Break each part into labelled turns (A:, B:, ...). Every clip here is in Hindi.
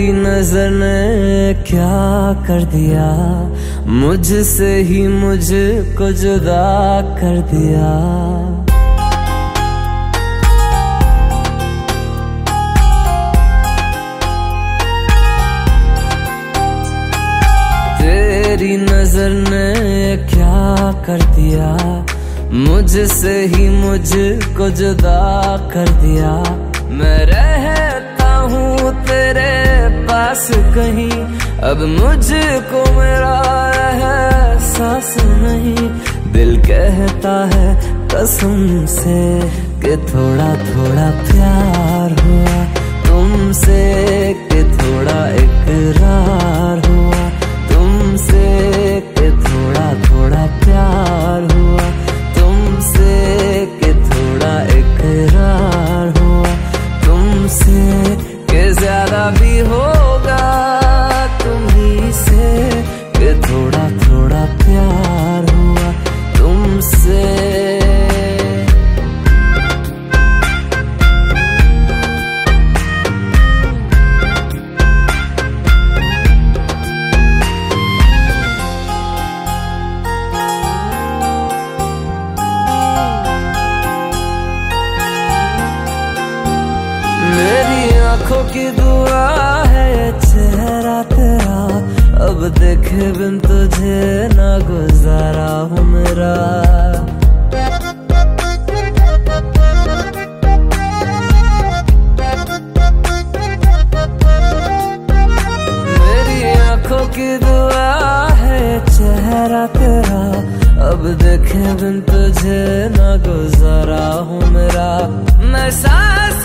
A: तेरी नजर ने क्या कर दिया, मुझसे ही मुझको जुदा कर दिया। तेरी नजर ने क्या कर दिया, मुझसे ही मुझको जुदा कर दिया। मैं रहता हूँ तेरे पास कहीं, अब मुझको मेरा एहसास नहीं। दिल कहता है कसम से कि थोड़ा थोड़ा प्यार हुआ तुमसे, कि थोड़ा इकरार हुआ तुमसे, कि थोड़ा थोड़ा प्यार हुआ तुमसे, कि थोड़ा इकरार हुआ तुमसे, कि ज्यादा भी होगा तुम्ही से, कि थोड़ा थोड़ा प्यार हुआ तुमसे। मेरी आंखों की दुआ है चेहरा तेरा, अब देखे बिन तुझे ना गुजारा हूँ मेरा। मेरी आंखों की दुआ है चेहरा तेरा, अब देखे बिन तुझे ना गुजारा हूँ मेरा। मैं सांस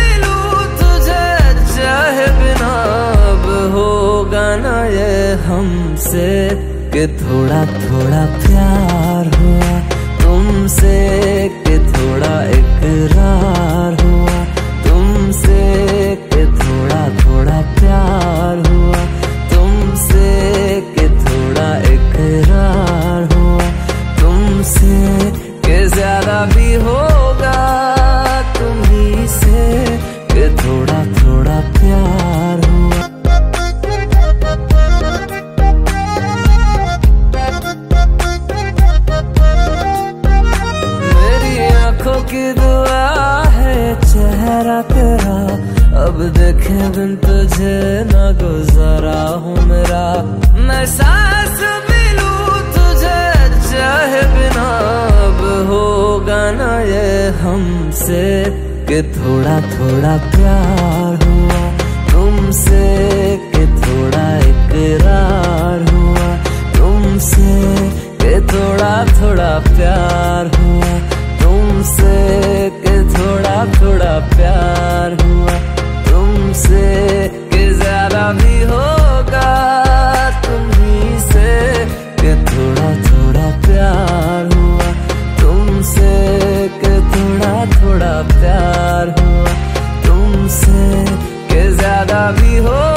A: चाहे बिना अब होगा ना ये हमसे, कि थोड़ा थोड़ा प्यार हुआ तुमसे, कि थोड़ा इकरार हुआ तुमसे, कि थोड़ा थोड़ा प्यार हुआ तुमसे, कि थोड़ा इकरार हुआ तुमसे, कि ज्यादा भी होगा तुम्ही से, कि थोड़ा थोड़ा प्यार हुआ। मेरी आंखों की दुआ है चेहरा तेरा, अब देखे बिन तुझे ना गुजारा हूँ मेरा। मैं सांस भी लूं तुझे चाहे बिना, अब होगा ना ये हमसे, कि थोड़ा थोड़ा प्यार हुआ तुमसे, कि थोड़ा इकरार हुआ तुमसे, कि थोड़ा थोड़ा प्यार हुआ तुमसे, कि थोड़ा थोड़ा प्यार हुआ तुमसे, कि ज्यादा भी होगा तुम्ही से, कि थोड़ा थोड़ा प्यार हुआ तुमसे, कि थोड़ा थोड़ा प्यार हुआ तुमसे, कि ज्यादा भी हो